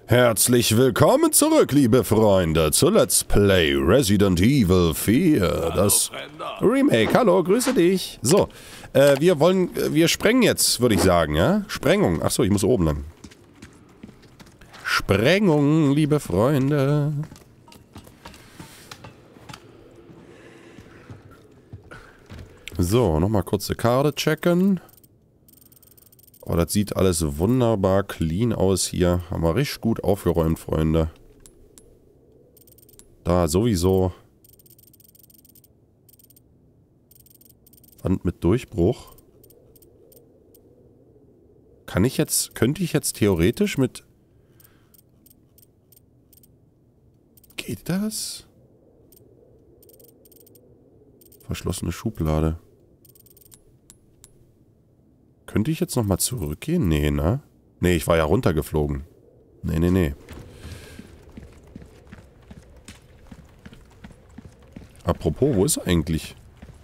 Herzlich willkommen zurück, liebe Freunde, zu Let's Play Resident Evil 4, das Remake. Hallo, grüße dich. So, wir sprengen jetzt, würde ich sagen, ja? Sprengung. Achso, ich muss oben lang. Sprengung, liebe Freunde. So, nochmal kurz die Karte checken. Oh, das sieht alles wunderbar clean aus hier. Haben wir richtig gut aufgeräumt, Freunde. Da sowieso. Wand mit Durchbruch. Könnte ich jetzt theoretisch mit... Geht das? Verschlossene Schublade. Könnte ich jetzt nochmal zurückgehen? Nee, ne? Nee, ich war ja runtergeflogen. Nee. Apropos, wo ist er eigentlich?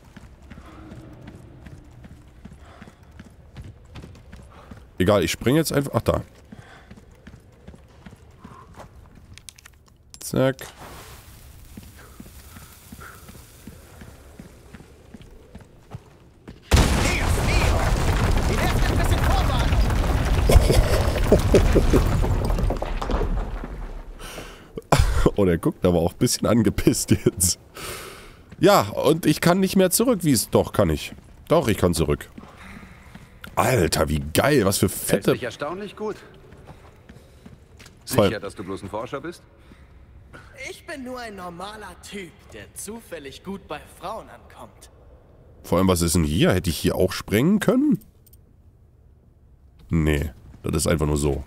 Egal, ich springe jetzt einfach... Ach, da. Zack. Oh, der guckt aber auch ein bisschen angepisst jetzt. Ja, und ich kann nicht mehr zurück, wie es... Doch, kann ich. Doch, ich kann zurück. Alter, wie geil, was für fette... Hält dich erstaunlich gut. Sicher, dass du bloß ein Forscher bist? Ich bin nur ein normaler Typ, der zufällig gut bei Frauen ankommt. Vor allem, was ist denn hier? Hätte ich hier auch sprengen können? Nee, das ist einfach nur so.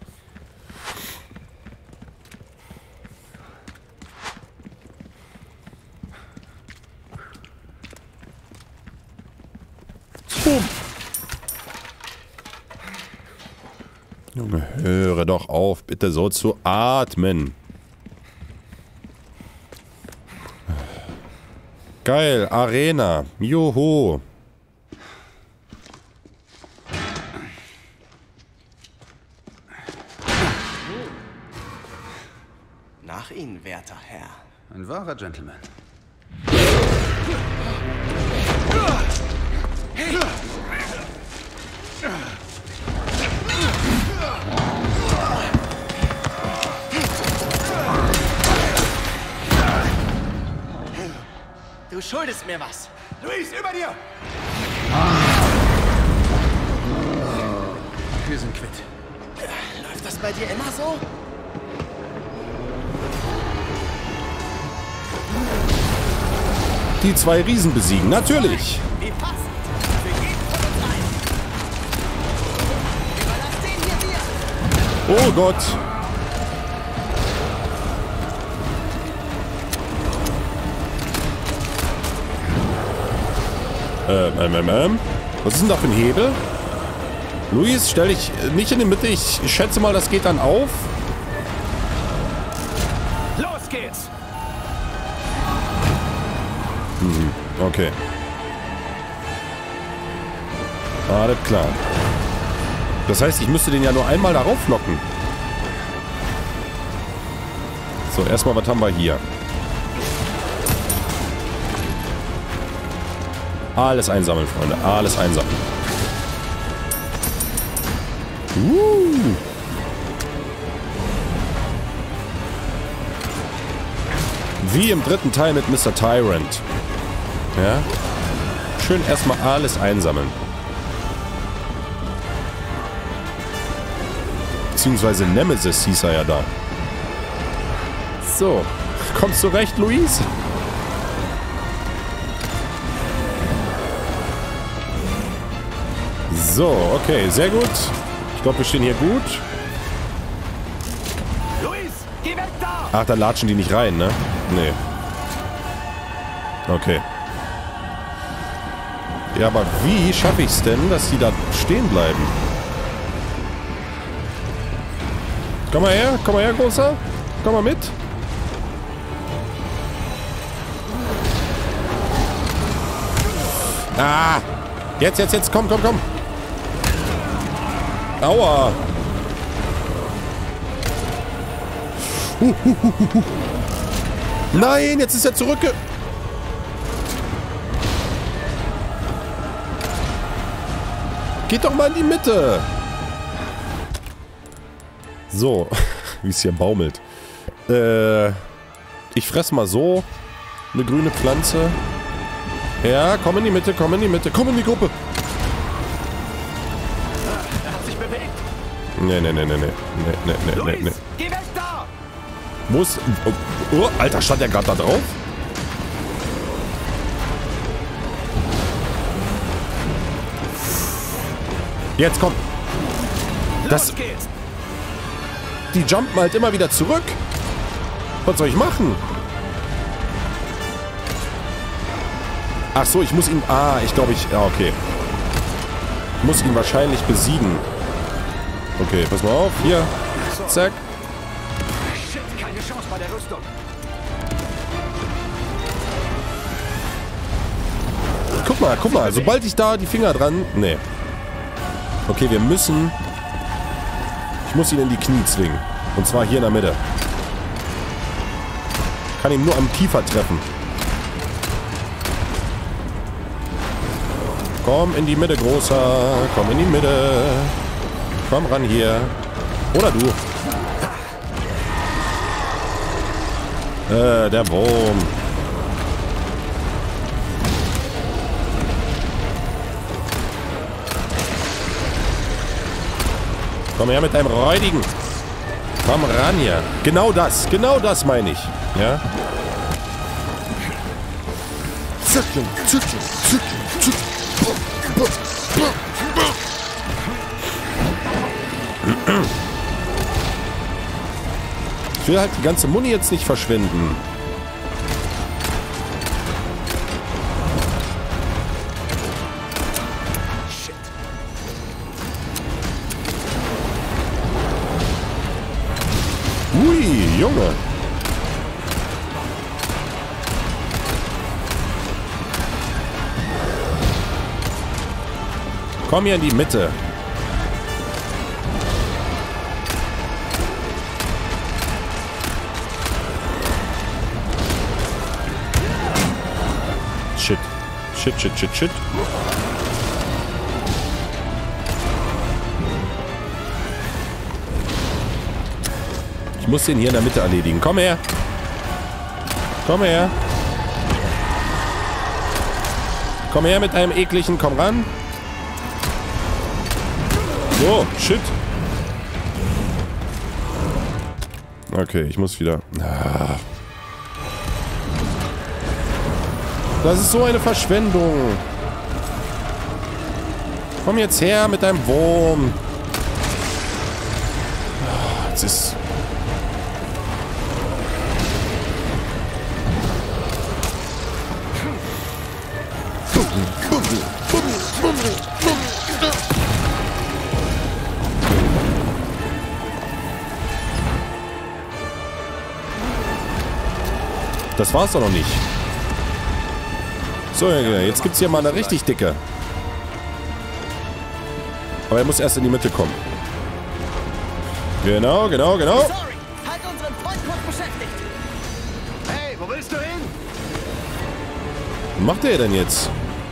Junge, höre doch auf, bitte so zu atmen. Geil, Arena. Juhu. Nach Ihnen, werter Herr. Ein wahrer Gentleman. Du schuldest mir was. Luis, über dir! Wir sind quitt. Läuft das bei dir immer so? Die zwei Riesen besiegen, natürlich. Wie passend. Für jeden von uns einen. Überlass den hier dir. Oh Gott. Was ist denn da für ein Hebel? Luis, stell dich nicht in die Mitte. Ich schätze mal, das geht dann auf. Los geht's. Okay. Alles klar. Das heißt, ich müsste den ja nur einmal darauf locken. So, erstmal, was haben wir hier? Alles einsammeln, Freunde. Alles einsammeln. Wie im dritten Teil mit Mr. Tyrant. Ja. Schön erstmal alles einsammeln. Beziehungsweise Nemesis hieß er ja da. So. Kommst du recht, Luis? So, okay, sehr gut. Ich glaube, wir stehen hier gut. Luis, geh weg da! Ach, da latschen die nicht rein, ne? Nee. Okay. Ja, aber wie schaffe ich es denn, dass die da stehen bleiben? Komm mal her, Großer. Komm mal mit. Ah! Jetzt, komm. Nein, jetzt ist er zurückge... Geht doch mal in die Mitte. So, wie es hier baumelt. Ich fress mal so eine grüne Pflanze. Ja, komm in die Mitte, komm in die Mitte, komm in die Gruppe. Er hat sich bewegt. Nee. Geh weg da! Muss... Oh, Alter, stand der gerade da drauf? Jetzt komm. Das... Los geht's! Die jumpen halt immer wieder zurück. Was soll ich machen? Ach so, ich muss ihn... Ah, ich glaube, ich... Ja, okay. Ich muss ihn wahrscheinlich besiegen. Okay, pass mal auf. Hier. Zack. Shit, keine Chance bei der Rüstung. Guck mal. Sobald ich da die Finger dran... Nee. Okay, wir müssen... Ich muss ihn in die Knie zwingen. Und zwar hier in der Mitte. Kann ihn nur am Kiefer treffen. Komm in die Mitte, Großer. Komm in die Mitte. Komm ran hier. Oder du. Der Wurm. Komm her mit deinem Räudigen. Komm ran hier. Genau das meine ich. Ja? Zücken. Ich will halt die ganze Muni jetzt nicht verschwenden. Ui, Junge. Komm hier in die Mitte. Shit. Ich muss den hier in der Mitte erledigen. Komm her. Komm her. Komm her mit deinem ekligen. Komm ran. So, shit. Okay, ich muss wieder... Das ist so eine Verschwendung. Komm jetzt her mit deinem Wurm. Jetzt ist... Das war's doch noch nicht. So, jetzt gibt's hier mal eine richtig dicke. Aber er muss erst in die Mitte kommen. Genau. Sorry, halt unseren Freund kurz beschäftigt. Hey, wo willst du hin? Was macht der denn jetzt?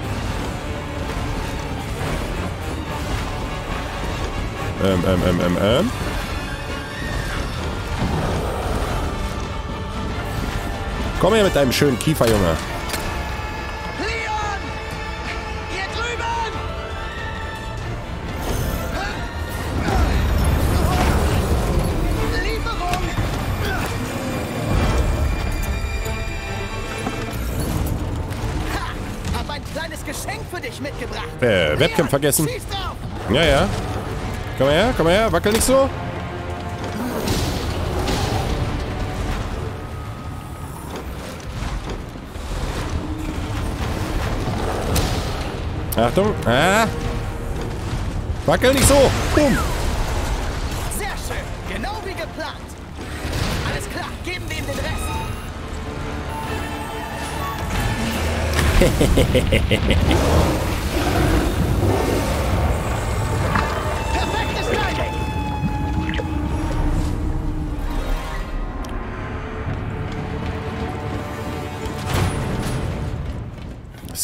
Komm her mit deinem schönen Kiefer, Junge. Leon! Hier drüben! Lieferung! Ha! Hab ein kleines Geschenk für dich mitgebracht. Webcam Leon, vergessen. schieß drauf! Ja. Komm her, wackel nicht so. Achtung. Wackel nicht so. Boom. Sehr schön, genau wie geplant. Alles klar, geben wir ihm den Rest. Perfektes Timing.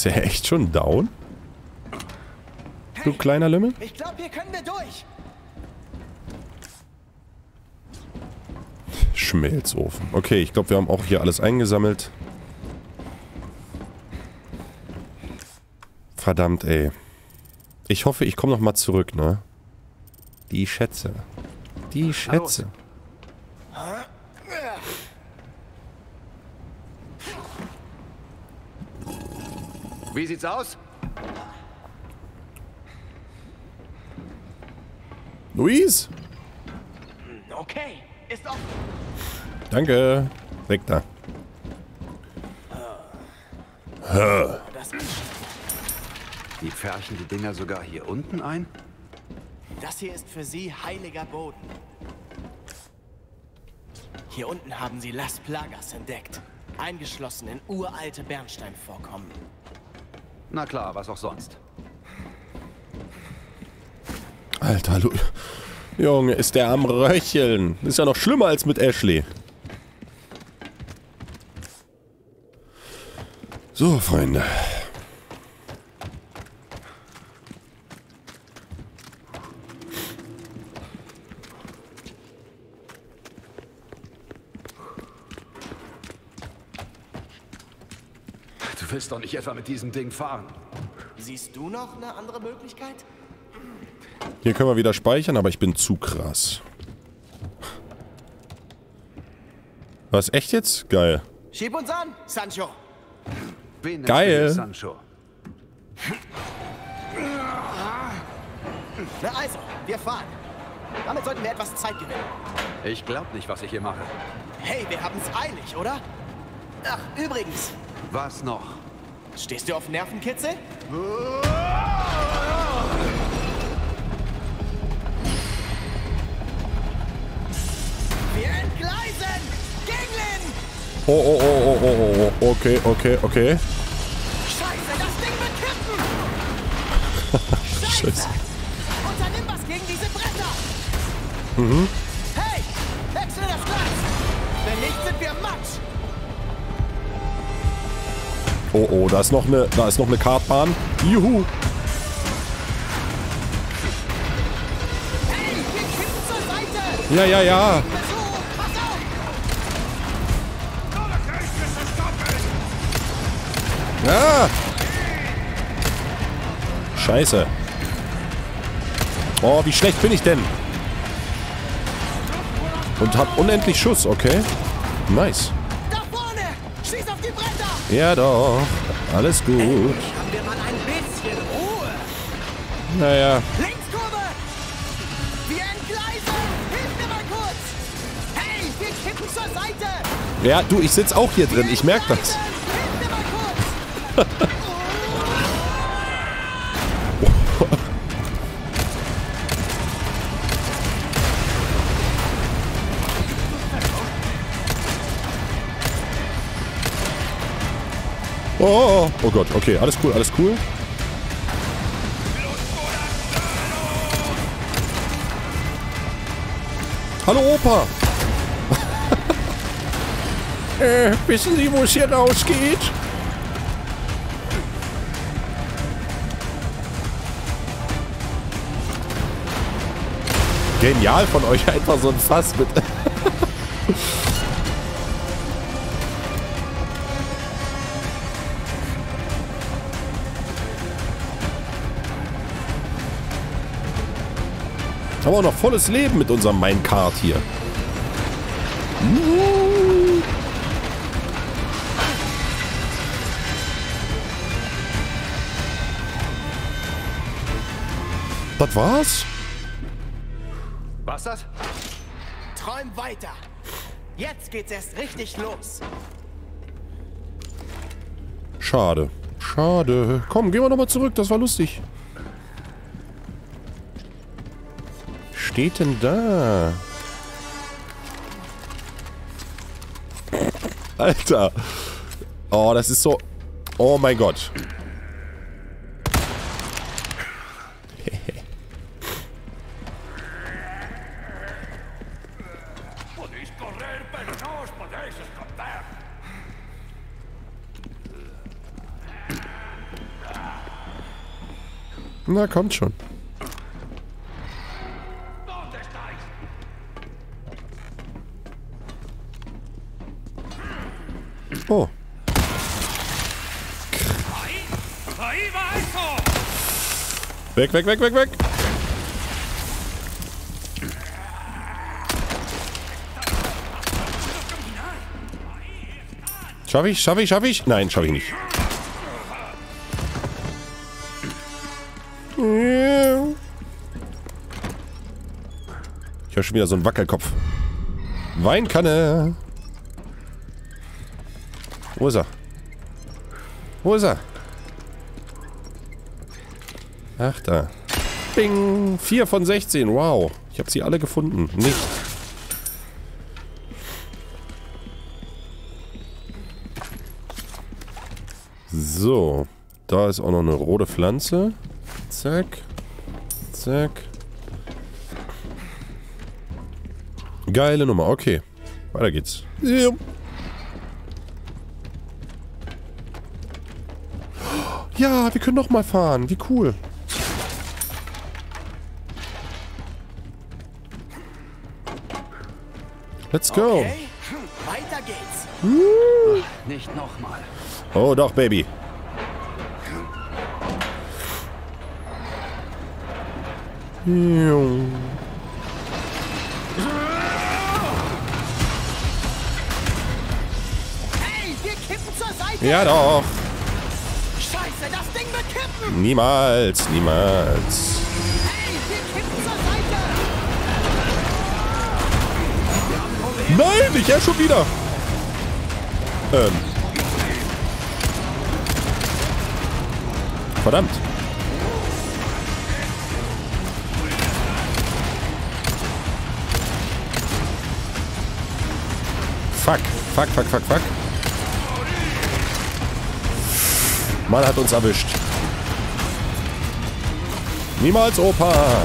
Ist er echt schon down? Du kleiner Lümmel? Ich glaube, hier können wir durch. Schmelzofen. Okay, ich glaube, wir haben auch hier alles eingesammelt. Verdammt, ey. Ich hoffe, ich komme nochmal zurück, ne? Die Schätze. Die Schätze. Wie sieht's aus? Luis? Okay, ist offen. Danke. Weg da. Die pferchen die Dinger sogar hier unten ein? Das hier ist für Sie heiliger Boden. Hier unten haben Sie Las Plagas entdeckt. Eingeschlossen in uralte Bernsteinvorkommen. Na klar, was auch sonst. Alter, Junge, ist der am Röcheln. Ist ja noch schlimmer als mit Ashley. So, Freunde. Du willst doch nicht etwa mit diesem Ding fahren. Siehst du noch eine andere Möglichkeit? Hier können wir wieder speichern, aber ich bin zu krass. Was, echt jetzt? Geil. Schieb uns an, Sancho. Wen Geil. nennst du Sancho? Na also, wir fahren. Damit sollten wir etwas Zeit gewinnen. Ich glaub nicht, was ich hier mache. Hey, wir haben's eilig, oder? Ach, übrigens. Was noch? Stehst du auf Nervenkitzel? Wir entgleisen! Gegenlin! Oh. Okay. Scheiße, das Ding wird kippen! Scheiße. Unternimm was gegen diese Bretter! Mhm. Hey, wechsle das Gleis! Wenn nicht, sind wir Matsch! Oh, da ist noch eine Kartbahn. Juhu. Hey, wir kippen zur Seite! Ja. Versuch, pass auf! Ja. Scheiße. Oh, wie schlecht bin ich denn? Und hab unendlich Schuss, okay. Nice. Da vorne! Schieß auf die Bretter! Ja doch. Alles gut. Haben wir mal ein bisschen Ruhe! Naja. Linkskurve! Wir entgleisen! Hilf mir mal kurz! Hey, wir kippen zur Seite! Ja, du, ich sitz auch hier drin. Ich merk das. Hilf mir mal kurz! Oh Gott, okay, alles cool. Hallo Opa! Wissen Sie, wo es hier rausgeht? Genial von euch, einfach so ein Fass mit... Haben wir auch noch volles Leben mit unserem Minecart hier. Das war's? Was das? Träum weiter! Jetzt geht's erst richtig los! Schade. Komm, gehen wir nochmal zurück, das war lustig. Steht denn da? Alter. Oh, das ist so... Oh mein Gott. Na, kommt schon. Oh. Weg, weg, weg, weg, weg. Schaff ich, schaff ich, schaff ich? Nein, schaff ich nicht. Ich höre schon wieder so einen Wackelkopf. Weinkanne. Wo ist er? Wo ist er? Ach, da. Bing. 4 von 16. Wow. Ich habe sie alle gefunden. Nicht. So. Da ist auch noch eine rote Pflanze. Zack. Zack. Geile Nummer. Okay. Weiter geht's. Ja. Ja, wir können noch mal fahren. Wie cool. Let's go. Okay. Weiter geht's. Nicht nochmal. Oh, doch, Baby. Hey, wir kippen zur Seite. Ja, doch. Scheiße, das Ding wird kippen. Niemals, niemals. Hey, wir kippen zur Seite. Nein, ich schon wieder. Verdammt. Fuck. Fuck, fuck, fuck, fuck. Mann hat uns erwischt. Niemals, Opa.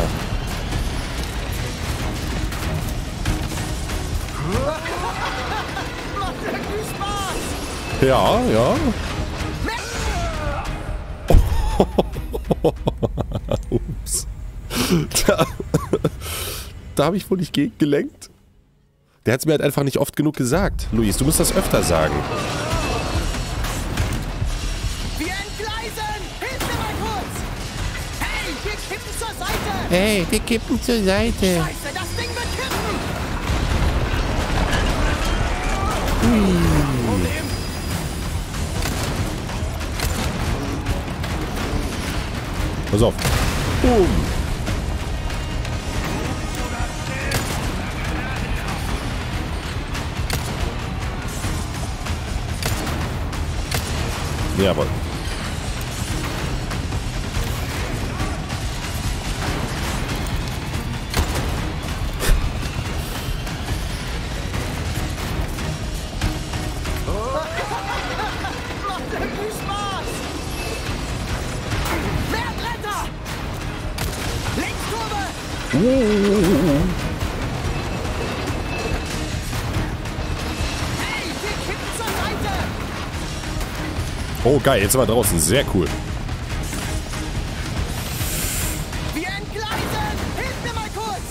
Macht irgendwie Spaß. Ja, ja. Ups. Da habe ich wohl nicht gegengelenkt. Der hat es mir halt einfach nicht oft genug gesagt. Luis, du musst das öfter sagen. Wir entgleisen. Hilf mir mal kurz. Hey, wir kippen zur Seite. Hey, wir kippen zur Seite. Scheiße, das Ding wird kippen. Pass auf. Boom. Jawohl. Macht irgendwie Spaß. Mehr Bretter. Linkskurve. Hey, wir kippen zur Seite. Oh, geil. Jetzt sind wir draußen. Sehr cool. Wir entgleisen. Hilf mir mal kurz.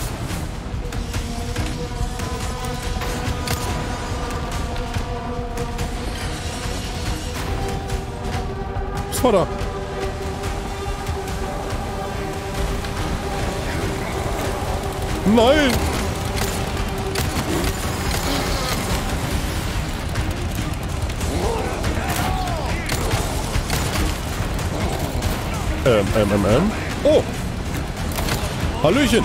Was war da? Nein! Oh! Hallöchen!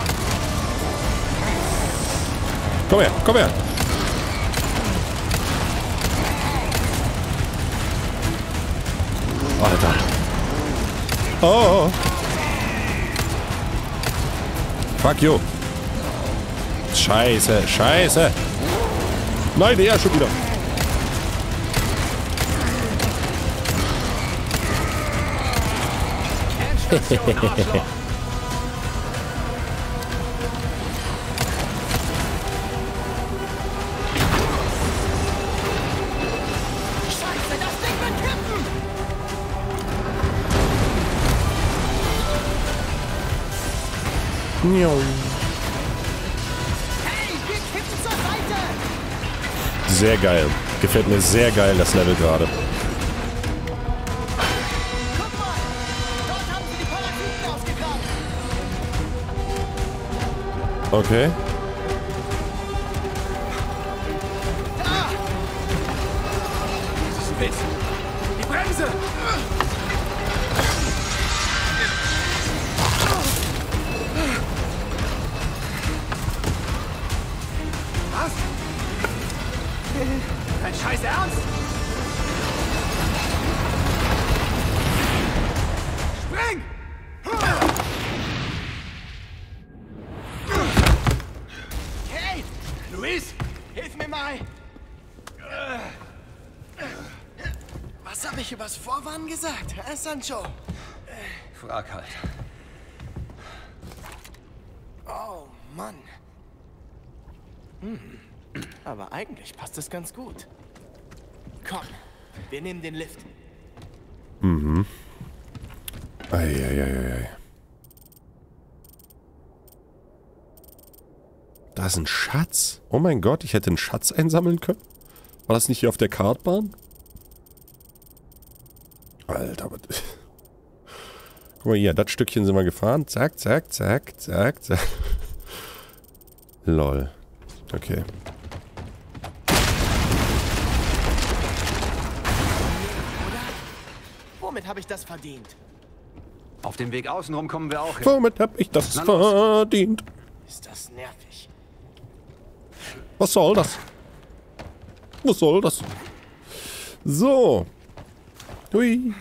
Komm her, komm her! Alter! Oh! Fuck you! Scheiße, scheiße! Nein, der schon wieder! Scheiße, das Ding wird kippen. Miau. Hey, wir kippen zur Seite! Sehr geil. Gefällt mir sehr geil, das Level gerade. Guck mal! Dort haben sie die Parasiten ausgegraben! Okay. Da! Spitz! Die Bremse! Was? Dein Scheiß Ernst? Spring! Kate! Luis! Hilf mir mal! Was habe ich übers Vorwarnen gesagt, Sancho? Frag halt. Oh, Mann. Aber eigentlich passt es ganz gut. Komm, wir nehmen den Lift. Eieieiei. Da ist ein Schatz. Oh mein Gott, ich hätte einen Schatz einsammeln können. War das nicht hier auf der Kartbahn? Alter, was... Guck mal hier, das Stückchen sind wir gefahren. Zack, zack, zack, zack, zack. Lol. Okay. Womit habe ich das verdient? Auf dem Weg außenrum kommen wir auch hin. Womit hab ich das verdient? Ist das nervig. Was soll das? Was soll das? So. Hui.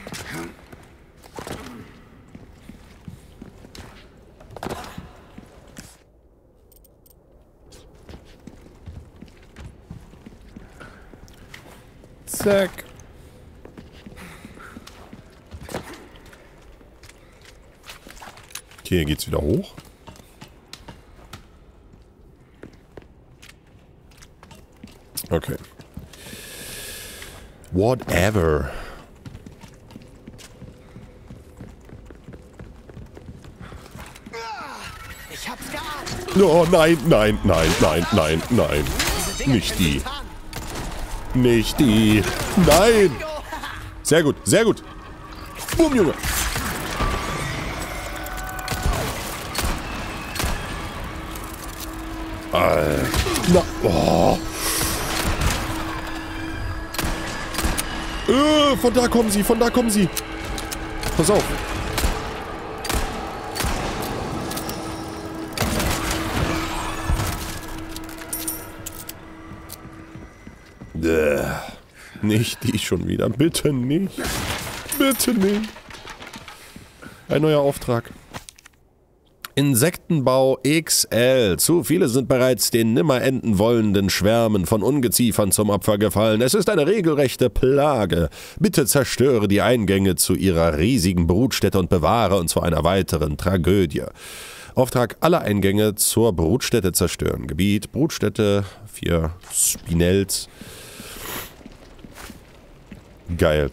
Zack. Okay, hier geht's wieder hoch. Okay. Whatever. Ich hab's geahnt. Oh nein, nein, nein, nein, nein, nein. Diese Dinger Nicht können die. sich tarnen. Nicht die. Nein. Sehr gut, sehr gut. Boom, Junge. Na, oh. Von da kommen sie, von da kommen sie. Pass auf. Nicht die schon wieder. Bitte nicht. Bitte nicht. Ein neuer Auftrag. Insektenbau XL. Zu viele sind bereits den nimmer enden wollenden Schwärmen von Ungeziefern zum Opfer gefallen. Es ist eine regelrechte Plage. Bitte zerstöre die Eingänge zu ihrer riesigen Brutstätte und bewahre uns vor einer weiteren Tragödie. Auftrag: alle Eingänge zur Brutstätte zerstören. Gebiet: Brutstätte 4 Spinels. Geil.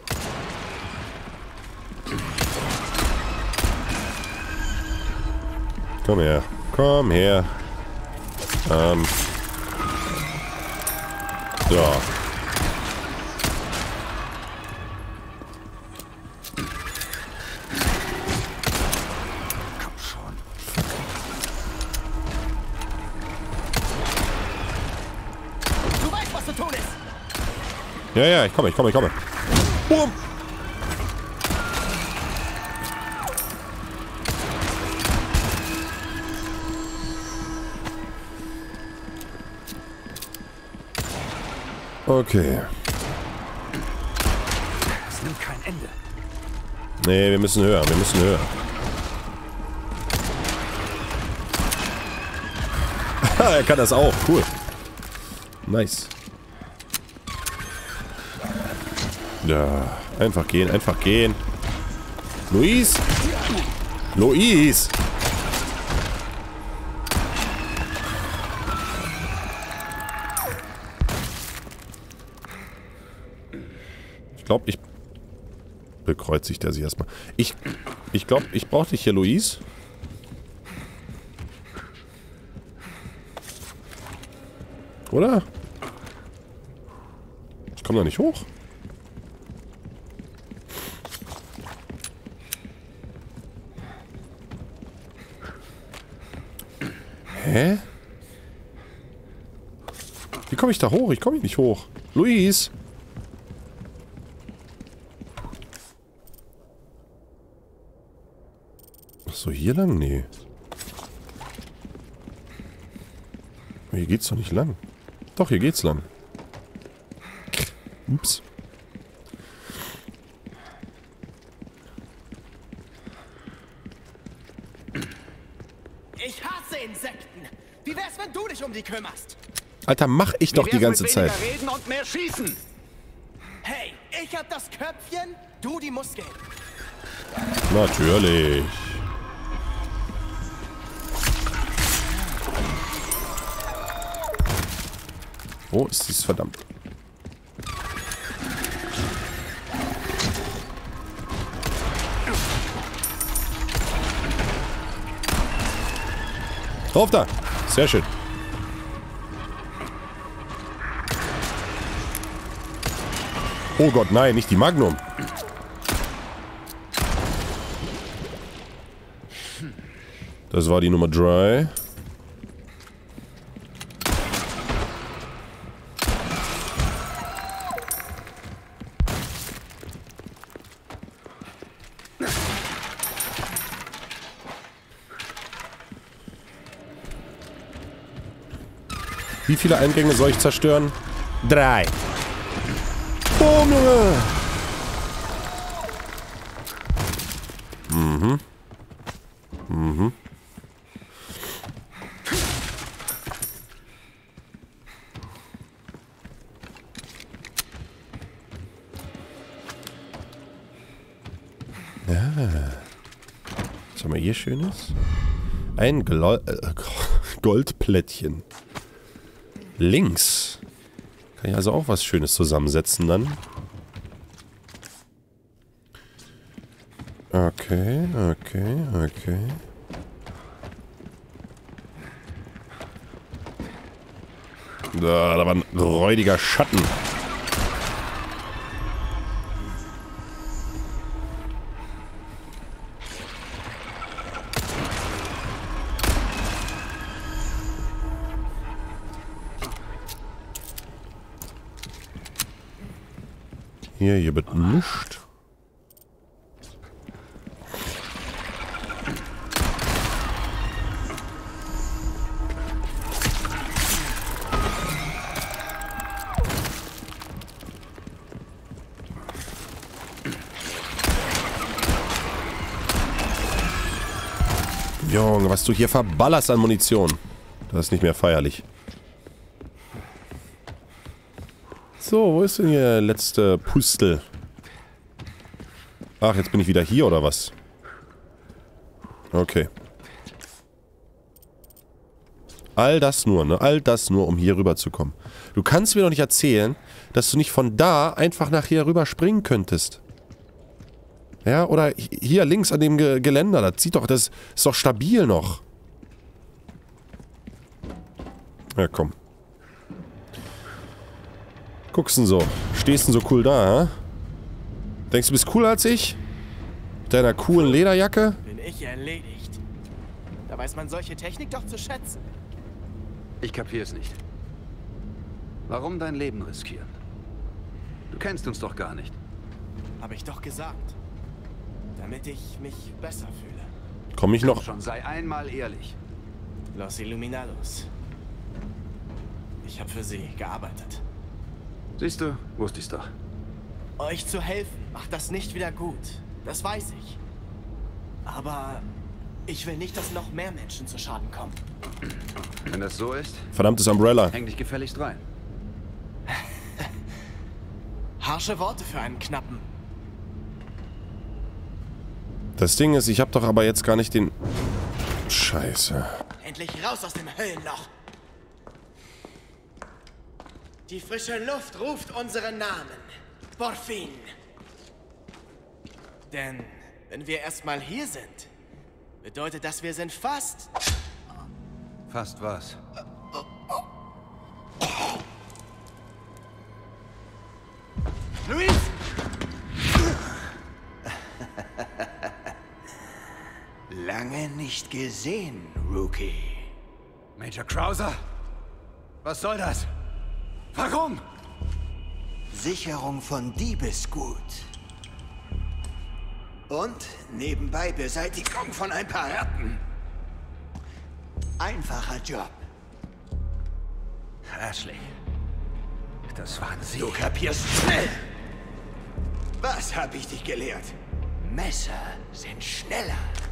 Komm her. Komm her. So. Komm schon. Du weißt, was zu tun ist. Ja, ich komme. Boom. Okay. Es nimmt kein Ende. Nee, wir müssen höher, Er kann das auch, cool. Nice. Ja, einfach gehen. Luis! Luis! Ich glaube, ich... Bekreuzigt er sich erstmal. Ich glaube, ich brauche dich hier, Luis. Oder? Ich komme da nicht hoch. Hä? Wie komme ich da hoch? Ich komme hier nicht hoch. Luis! So, hier lang? Nee. Hier geht's doch nicht lang. Doch, hier geht's lang. Ups. Ich hasse Insekten. Wie wär's, wenn du dich um die kümmerst? Alter, mach ich doch die ganze Zeit. Reden und mehr schießen. Hey, ich hab das Köpfchen, du die Muskeln. Natürlich. Wo ist dies verdammt? Drauf da! Sehr schön. Oh Gott, nein, nicht die Magnum. Das war die Nummer 3. Wie viele Eingänge soll ich zerstören? 3. Boom, Junge! Mhm. Mhm. Ja. Was haben wir hier Schönes? Ein Goldplättchen. Links. Kann ich also auch was Schönes zusammensetzen dann. Okay, okay, okay. Da war ein räudiger Schatten. Hier wird nichts. Junge, was du hier verballerst an Munition. Das ist nicht mehr feierlich. So, wo ist denn hier der letzte Pustel? Ach, jetzt bin ich wieder hier, oder was? Okay. All das nur, ne? All das nur, um hier rüber zu kommen. Du kannst mir doch nicht erzählen, dass du nicht von da einfach nach hier rüber springen könntest. Ja, oder hier links an dem Geländer. Das sieht doch, das ist doch stabil noch. Ja, komm. Guckst du so? Stehst du so cool da, hä? Denkst du, bist cooler als ich? Mit deiner coolen Lederjacke? Bin ich erledigt. Da weiß man solche Technik doch zu schätzen. Ich kapier's nicht. Warum dein Leben riskieren? Du kennst uns doch gar nicht. Hab ich doch gesagt. Damit ich mich besser fühle. Komm ich noch? Schon sei einmal ehrlich. Los Illuminados. Ich habe für sie gearbeitet. Siehst du, wusste ich's doch. Euch zu helfen macht das nicht wieder gut. Das weiß ich. Aber ich will nicht, dass noch mehr Menschen zu Schaden kommen. Wenn das so ist, Verdammtes Umbrella. häng dich gefälligst rein. Harsche Worte für einen Knappen. Das Ding ist, ich habe doch aber jetzt gar nicht den... Scheiße. Endlich raus aus dem Höllenloch. Die frische Luft ruft unseren Namen. Por-fin. Denn wenn wir erstmal hier sind, bedeutet das, wir sind fast... Fast was? Luis! Lange nicht gesehen, Rookie. Major Krauser? Was soll das? Warum? Sicherung von Diebesgut. Und nebenbei Beseitigung von ein paar Ratten. Einfacher Job. Ashley, das waren Sie. Du kapierst schnell. Was hab ich dich gelehrt? Messer sind schneller.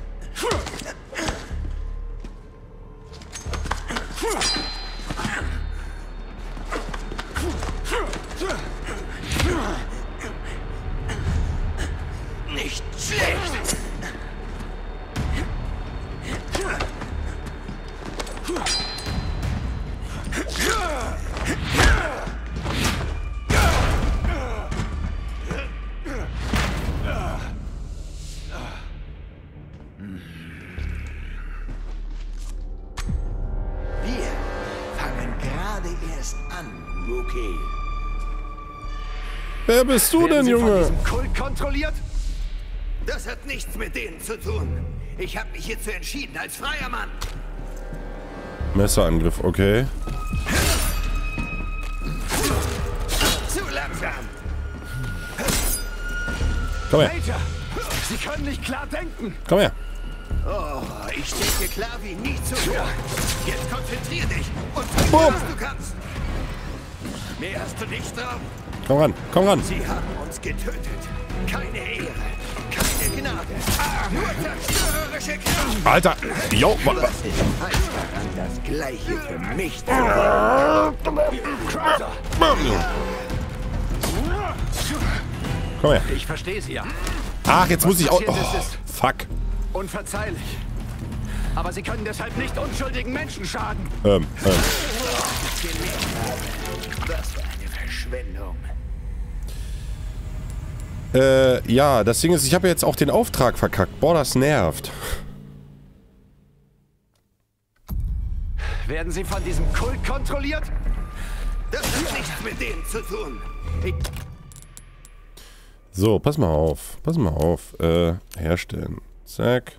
Nicht schlecht. Wir fangen gerade erst an, Rookie. Wer bist du denn, Werden Sie von Junge? diesem Kult kontrolliert? Das hat nichts mit denen zu tun. Ich habe mich hierzu entschieden als freier Mann. Messerangriff, okay. Zu langsam. Komm her, Major, Sie können nicht klar denken. komm her. Oh, ich denke klar wie nie zuvor. Jetzt konzentrier dich und tu, Boom. was du kannst. Mehr hast du nicht drauf. Komm ran, komm ran. Sie haben uns getötet. Keine Ehre, keine Gnade. Nur zerstörerische Kraft. Alter, jo, Was ist falsch daran, das Gleiche für mich zu wollen? komm her. Ich verstehe Sie ja. Ach, jetzt muss ich auch... passiert Oh, ist, fuck. Unverzeihlich. Aber Sie können deshalb nicht unschuldigen Menschen schaden. Was für eine Verschwendung. Ja, das Ding ist, ich habe jetzt auch den Auftrag verkackt. Boah, das nervt. Werden Sie von diesem Kult kontrolliert? Das hat nichts mit denen zu tun. So, pass mal auf. Pass mal auf. Herstellen. Zack.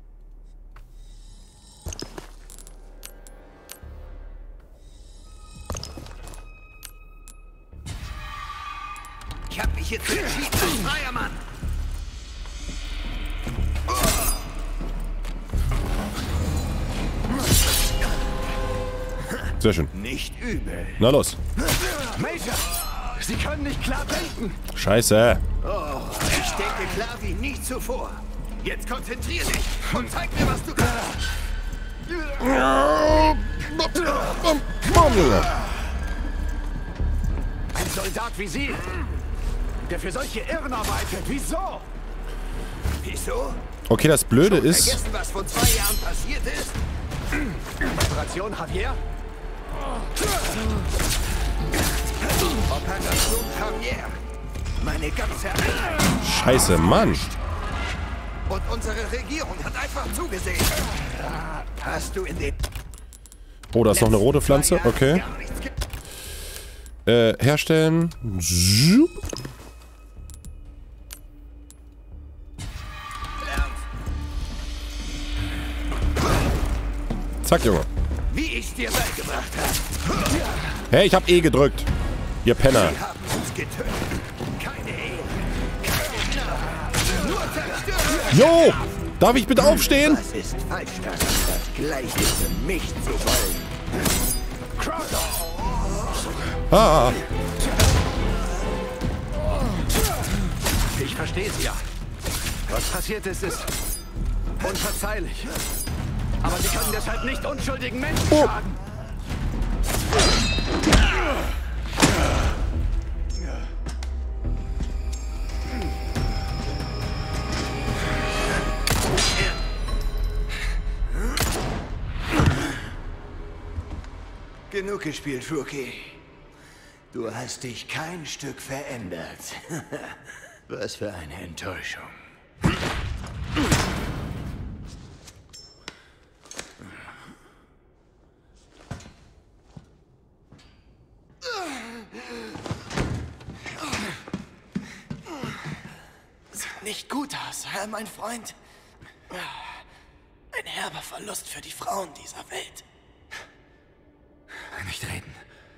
Ich habe mich jetzt entschieden als freier Mann. Sehr schön. Nicht übel. Na los. Major, Sie können nicht klar denken. Scheiße. Ich denke klar wie nie zuvor. Jetzt konzentrier dich und zeig mir, was du kannst. Boom, Junge. Ein Soldat wie Sie, der für solche Irren arbeitet. Wieso? Wieso? Okay, das Blöde ist... Vergessen, was vor 2 Jahren passiert ist? Operation Javier? Operation Javier. Meine ganze Einheit. Scheiße, Mann. Und unsere Regierung hat einfach zugesehen. Hast du in den Oh, da ist noch eine rote Pflanze. letzten 2 Okay. Jahren gar nichts Herstellen. Zup. gelernt? Zack, Junge. Wie ich dir beigebracht habe. Hey, ich hab E gedrückt. Ihr Penner. Sie haben uns getötet. Keine Ehre, keine Gnade. Nur Zerstörung. Jo! Darf ich bitte aufstehen? Was ist falsch daran, das Gleiche für mich zu wollen? Ah. Ich verstehe Sie ja. Was passiert ist, ist unverzeihlich. Aber Sie können deshalb nicht unschuldigen Menschen schaden. Genug gespielt, Rookie. Du hast dich kein Stück verändert. Was für eine Enttäuschung. nicht gut aus, mein Freund. Ein herber Verlust für die Frauen dieser Welt. Nicht reden.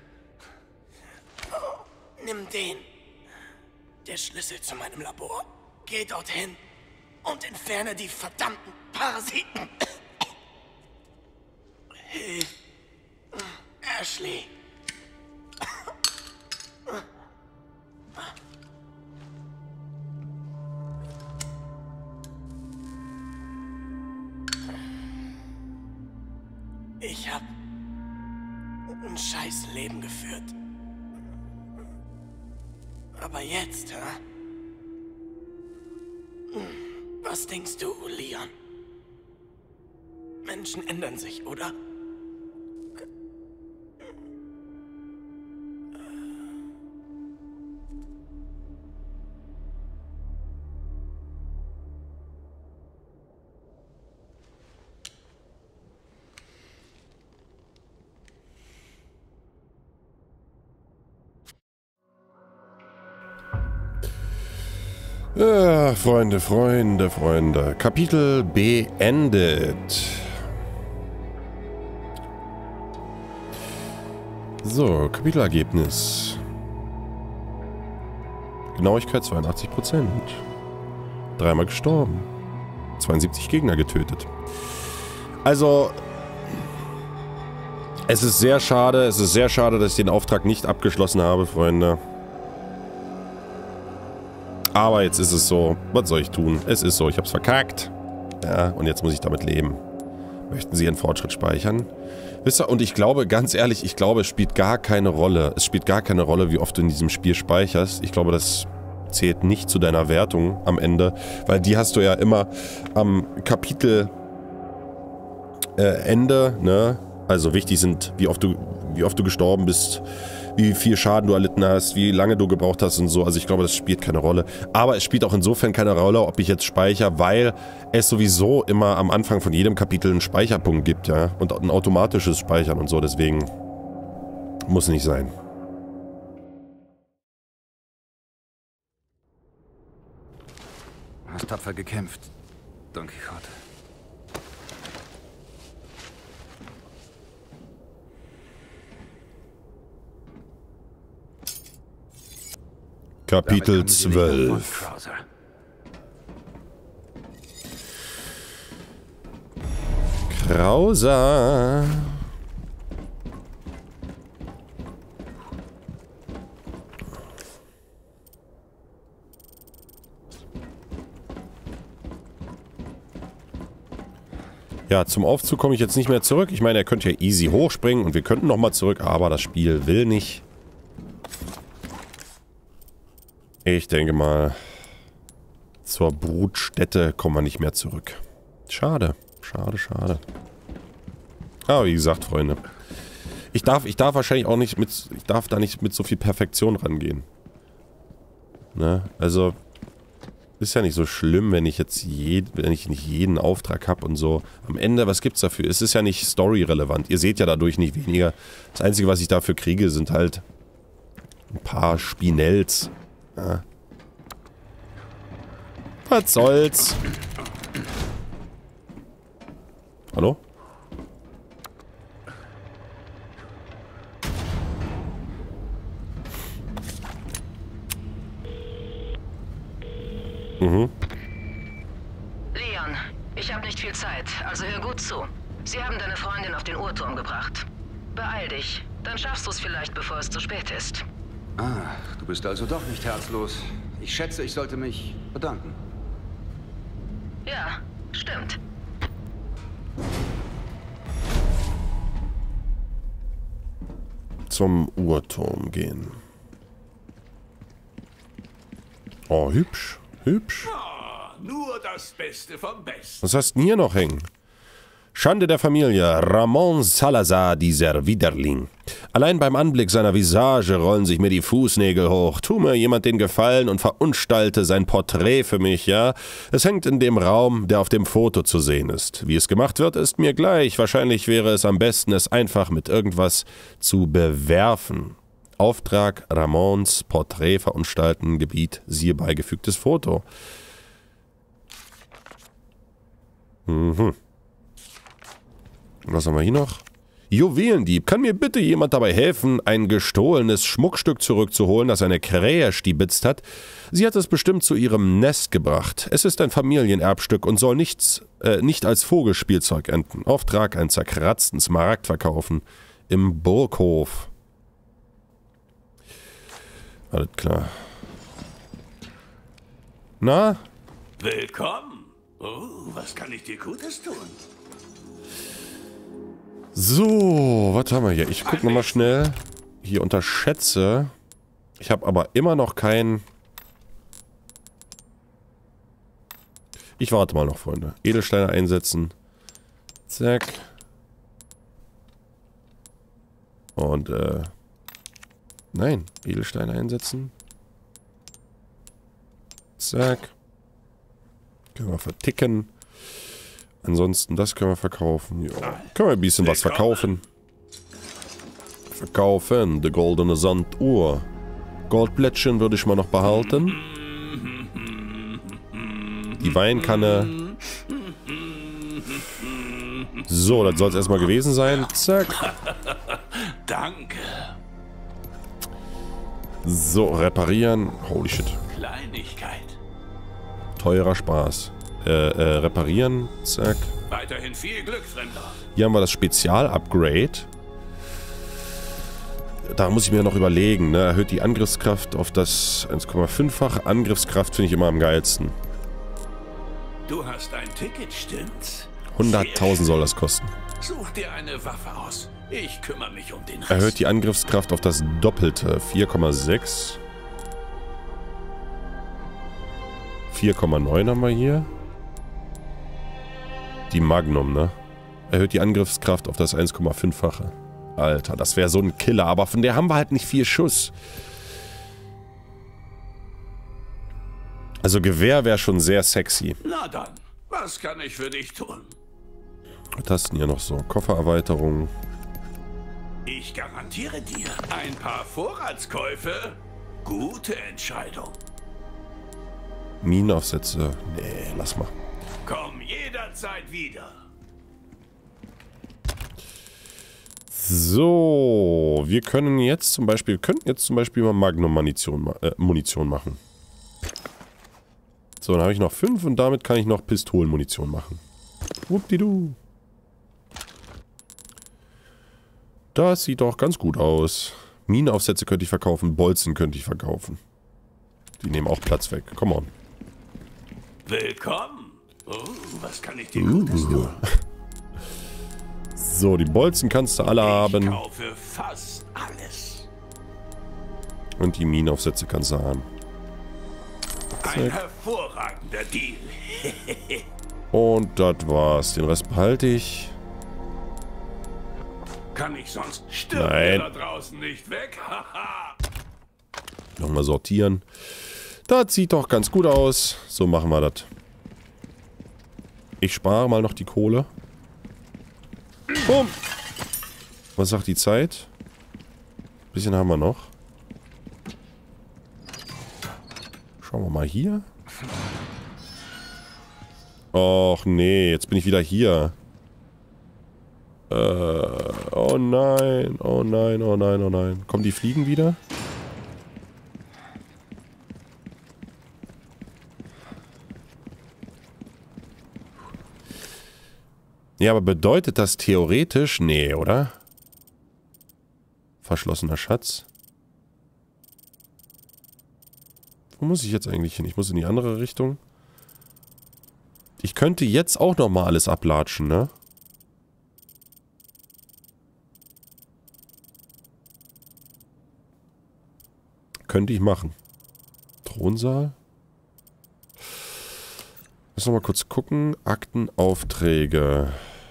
Oh, nimm den. Der Schlüssel zu meinem Labor. Geh dorthin und entferne die verdammten Parasiten. Hilf. Ashley. Ich hab ein scheiß Leben geführt. Aber jetzt, hä? Was denkst du, Leon? Menschen ändern sich, oder? Ja, Freunde. Kapitel beendet. So, Kapitelergebnis. Genauigkeit 82%. 3-mal gestorben. 72 Gegner getötet. Also, es ist sehr schade, dass ich den Auftrag nicht abgeschlossen habe, Freunde. Aber jetzt ist es so. Was soll ich tun? Es ist so, ich hab's verkackt. Ja, und jetzt muss ich damit leben. Möchten Sie Ihren Fortschritt speichern? Wisst ihr, und ich glaube, ganz ehrlich, es spielt gar keine Rolle. Es spielt gar keine Rolle, wie oft du in diesem Spiel speicherst. Ich glaube, das zählt nicht zu deiner Wertung am Ende. Weil die hast du ja immer am Kapitel Ende, ne? Also wichtig sind, wie oft du gestorben bist, wie viel Schaden du erlitten hast, wie lange du gebraucht hast und so. Also ich glaube, das spielt keine Rolle. Aber es spielt auch insofern keine Rolle, ob ich jetzt speichere, weil es sowieso immer am Anfang von jedem Kapitel einen Speicherpunkt gibt, ja. Und ein automatisches Speichern und so, deswegen muss nicht sein. Du hast tapfer gekämpft, Don Quixote. Kapitel 12. Krauser. Ja, zum Aufzug komme ich jetzt nicht mehr zurück. Ich meine, er könnte ja easy hochspringen und wir könnten nochmal zurück, aber das Spiel will nicht. Ich denke mal, zur Brutstätte kommen wir nicht mehr zurück. Schade. Schade. Aber wie gesagt, Freunde. Ich darf wahrscheinlich auch nicht ich darf da nicht mit so viel Perfektion rangehen. Ne? Also, ist ja nicht so schlimm, wenn ich jetzt nicht jeden Auftrag habe und so. Am Ende, was gibt's dafür? Es ist ja nicht storyrelevant. Ihr seht ja dadurch nicht weniger. Das Einzige, was ich dafür kriege, sind halt ein paar Spinells. Ja. Was soll's? Hallo? Leon, ich habe nicht viel Zeit, also hör gut zu. Sie haben deine Freundin auf den Uhrturm gebracht. Beeil dich, dann schaffst du es vielleicht, bevor es zu spät ist. Ah, du bist also doch nicht herzlos. Ich schätze, ich sollte mich bedanken. Ja, stimmt. Zum Uhrturm gehen. Oh, hübsch. Nur das Beste vom Besten. Was hast du denn hier noch hängen? Schande der Familie, Ramon Salazar, dieser Widerling. Allein beim Anblick seiner Visage rollen sich mir die Fußnägel hoch. Tu mir jemand den Gefallen und verunstalte sein Porträt für mich, ja? Es hängt in dem Raum, der auf dem Foto zu sehen ist. Wie es gemacht wird, ist mir gleich. Wahrscheinlich wäre es am besten, es einfach mit irgendwas zu bewerfen. Auftrag Ramons Porträt verunstalten, Gebiet, siehe beigefügtes Foto. Mhm. Was haben wir hier noch? Juwelendieb. Kann mir bitte jemand dabei helfen, ein gestohlenes Schmuckstück zurückzuholen, das eine Krähe stibitzt hat? Sie hat es bestimmt zu ihrem Nest gebracht. Es ist ein Familienerbstück und soll nicht als Vogelspielzeug enden. Auftrag: einen zerkratzten Smaragd verkaufen. Im Burghof. Alles klar. Na? Willkommen. Oh, was kann ich dir Gutes tun? So, was haben wir hier? Ich gucke nochmal schnell. Hier unter Schätze. Ich habe aber immer noch kein... Ich warte mal noch, Freunde. Edelsteine einsetzen. Zack. Und, nein. Edelsteine einsetzen. Zack. Können wir verticken. Ansonsten, das können wir verkaufen. Ja. Können wir ein bisschen was verkaufen. Verkaufen. Die goldene Sanduhr. Goldblättchen würde ich mal noch behalten. Die Weinkanne. So, das soll es erstmal gewesen sein. Zack. Danke. So, reparieren. Holy shit. Kleinigkeit. Teurer Spaß. Reparieren. Zack. Weiterhin viel Glück, Fremder. Hier haben wir das Spezial-Upgrade. Da muss ich mir noch überlegen, ne? Erhöht die Angriffskraft auf das 1,5-fache. Angriffskraft finde ich immer am geilsten. Du hast ein Ticket, stimmt's? 100.000 soll das kosten. Such dir eine Waffe aus. Ich kümmere mich um den Rest. Erhöht die Angriffskraft auf das Doppelte. 4,6. 4,9 haben wir hier. Die Magnum, ne? Erhöht die Angriffskraft auf das 1,5-fache. Alter, das wäre so ein Killer, aber von der haben wir halt nicht viel Schuss. Also Gewehr wäre schon sehr sexy. Na dann, was kann ich für dich tun? Was hast du denn hier noch so? Koffererweiterung. Ich garantiere dir ein paar Vorratskäufe. Gute Entscheidung. Minenaufsätze. Nee, lass mal. Komm jederzeit wieder. So, wir können jetzt zum Beispiel, mal Magnum-Munition machen. So, dann habe ich noch 5 und damit kann ich noch Pistolenmunition machen. Wuppdidu. Das sieht doch ganz gut aus. Minenaufsätze könnte ich verkaufen, Bolzen könnte ich verkaufen. Die nehmen auch Platz weg. Come on. Willkommen. Oh, was kann ich dir Gutes tun? So, die Bolzen kannst du alle haben. Ich kaufe fast alles. Und die Minenaufsätze kannst du haben. Ein hervorragender Deal. Und das war's. Den Rest behalte ich. Kann ich sonst stirbt da draußen nicht weg? Nochmal sortieren. Das sieht doch ganz gut aus. So machen wir das. Ich spare mal noch die Kohle. Boom. Was sagt die Zeit? Ein bisschen haben wir noch. Schauen wir mal hier. Och nee, jetzt bin ich wieder hier. Oh nein, oh nein, oh nein, oh nein. Kommen die Fliegen wieder? Ja, aber bedeutet das theoretisch? Nee, oder? Verschlossener Schatz. Wo muss ich jetzt eigentlich hin? Ich muss in die andere Richtung. Ich könnte jetzt auch nochmal alles ablatschen, ne? Könnte ich machen. Thronsaal? Lass noch mal kurz gucken. Aktenaufträge.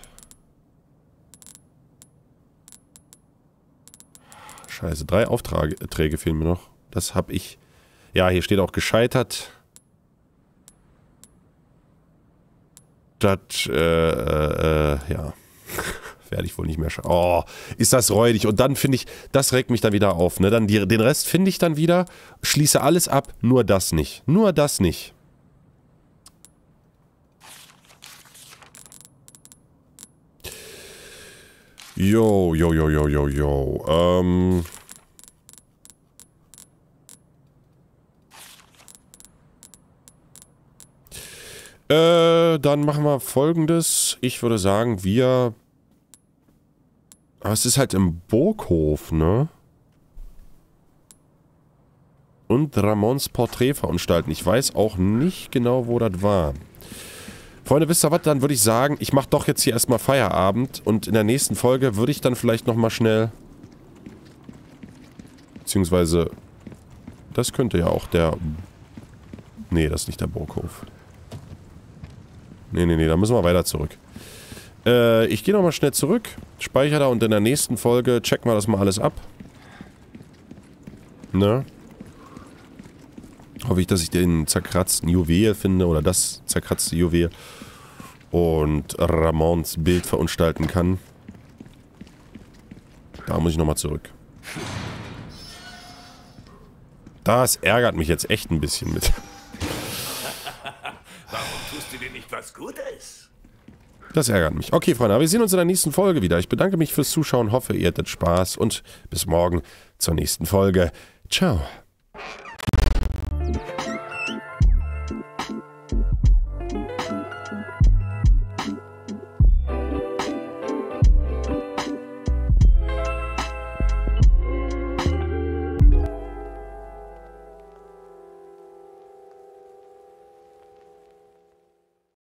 Scheiße, 3 Aufträge fehlen mir noch. Das habe ich... Ja, hier steht auch gescheitert. Das, ja. Werde ich wohl nicht mehr schaffen. Oh, ist das räudig. Und dann finde ich, das regt mich dann wieder auf. Ne? Dann den Rest finde ich dann wieder, schließe alles ab, nur das nicht. Nur das nicht. Jo. Dann machen wir Folgendes. Ich würde sagen, aber es ist halt im Burghof, ne? Und Ramons Porträt verunstalten. Ich weiß auch nicht genau, wo das war. Freunde, wisst ihr was? Dann würde ich sagen, ich mache doch jetzt hier erstmal Feierabend. Und in der nächsten Folge würde ich dann vielleicht nochmal schnell... Beziehungsweise... Das könnte ja auch der... Nee, das ist nicht der Burghof. Nee, da müssen wir weiter zurück. Ich gehe nochmal schnell zurück, speichere da und in der nächsten Folge checken wir das mal alles ab. Ne? Hoffe ich, dass ich den zerkratzten Juwel finde oder das zerkratzte Juwel und Ramons Bild verunstalten kann. Da muss ich nochmal zurück. Das ärgert mich jetzt echt ein bisschen mit. Warum tust du dir nicht was Gutes? Das ärgert mich. Okay, Freunde, aber wir sehen uns in der nächsten Folge wieder. Ich bedanke mich fürs Zuschauen, hoffe, ihr hattet Spaß und bis morgen zur nächsten Folge. Ciao.